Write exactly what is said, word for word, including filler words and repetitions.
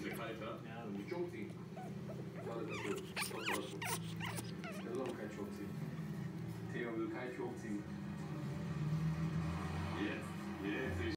der kalt, ja? Ja. Joke-Team. Warte, das so. Das ist auch kein Joke-Team. Theo will kein Joke-Team.